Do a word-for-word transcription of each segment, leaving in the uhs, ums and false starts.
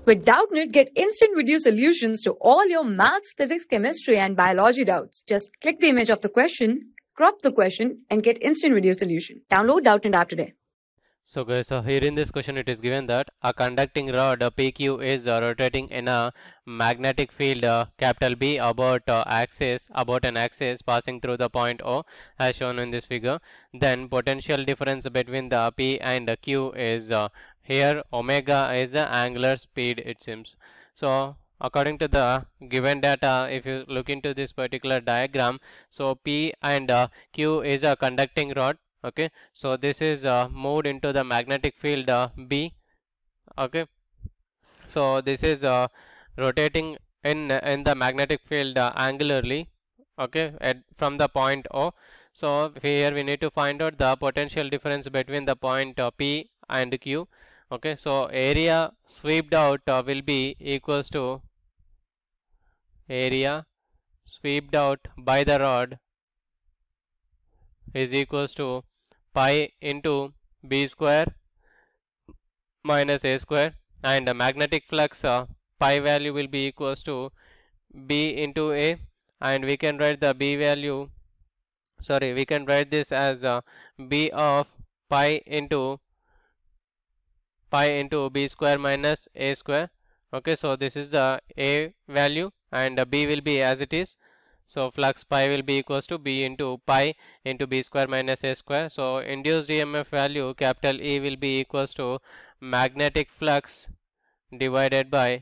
With Doubtnut, get instant video solutions to all your maths, physics, chemistry, and biology doubts. Just click the image of the question, crop the question, and get instant video solution. Download Doubtnut app today. So guys, so here in this question it is given that a conducting rod uh, P Q is uh, rotating in a magnetic field uh, capital B about uh, axis about an axis passing through the point O as shown in this figure. Then potential difference between the P and Q is uh, here omega is the angular speed, it seems. So according to the given data, if you look into this particular diagram, so P and uh, Q is a conducting rod. Okay, so this is uh, moved into the magnetic field uh, B. Okay, so this is uh, rotating in in the magnetic field uh, angularly. Okay, at from the point O. So here we need to find out the potential difference between the point uh, P and Q. Okay, so area swept out uh, will be equals to area swept out by the rod is equals to pi into b square minus a square, and the magnetic flux uh, pi value will be equals to b into a, and we can write the b value, sorry we can write this as uh, b of pi into pi into b square minus a square. Okay, so this is the a value and the b will be as it is. So flux pi will be equals to b into pi into b square minus a square. So induced E M F value capital E will be equals to magnetic flux divided by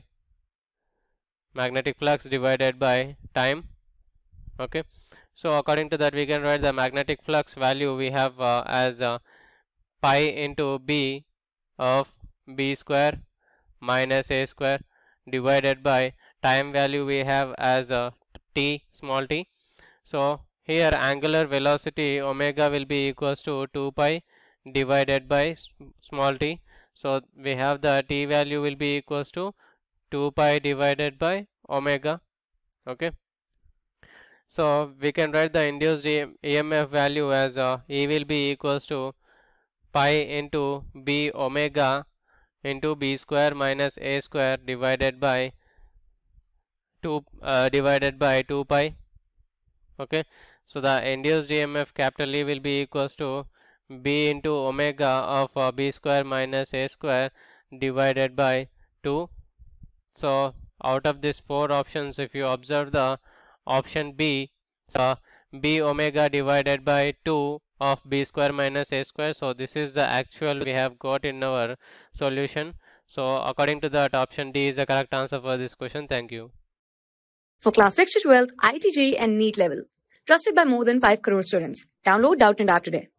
magnetic flux divided by time. Okay, so according to that we can write the magnetic flux value we have uh, as uh, pi into b of b square minus a square divided by time value we have as a t small t. So here angular velocity omega will be equals to two pi divided by small t. So we have the t value will be equals to two pi divided by omega. Okay, so we can write the induced E M F value as uh, E will be equals to pi into b omega into b square minus a square divided by two uh, divided by two pi. Okay, so the induced E M F capital E will be equals to b into omega of uh, b square minus a square divided by two. So out of these four options, if you observe the option B, so b omega divided by two of b square minus a square, so this is the actual we have got in our solution. So according to that, option D is the correct answer for this question. Thank you. For class six to twelve, I I T J E E and NEET level. Trusted by more than five crore students. Download Doubtnut app today.